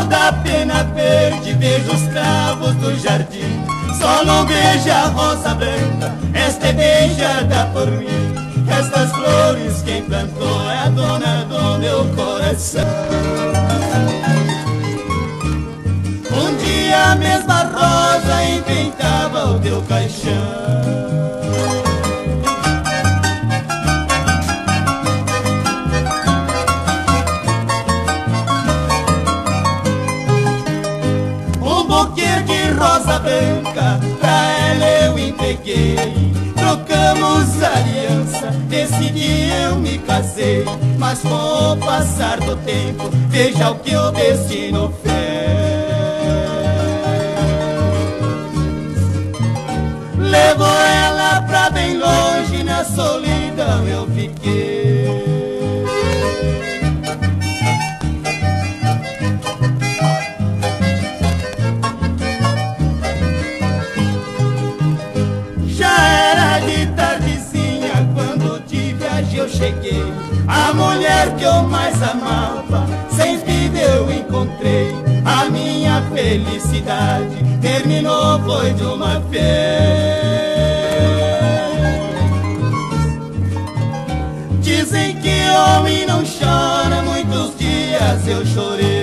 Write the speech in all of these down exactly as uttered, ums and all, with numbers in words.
da pena verde, vejo os cravos do jardim. Só não beija a rosa branca, esta é beijada por mim. Estas flores quem plantou é a dona do meu coração. Um dia a mesma rosa enfeitava o teu caixão. Rosa branca, pra ela eu entreguei. Trocamos aliança, decidi eu me casei. Mas com o passar do tempo, veja o que o destino fez. Levou ela pra bem longe, na solidão eu fiquei. Eu cheguei, a mulher que eu mais amava, sem vida eu encontrei. A minha felicidade terminou, foi de uma vez. Dizem que homem não chora, muitos dias eu chorei.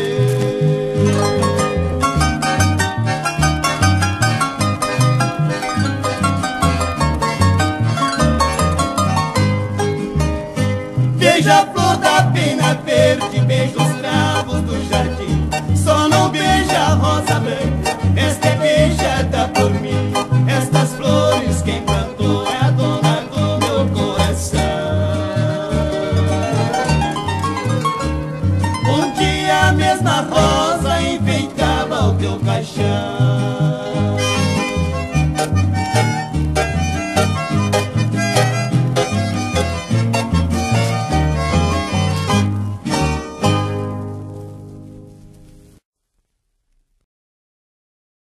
Beija a flor da pena verde, beija os cravos do jardim. Só não beija a rosa branca,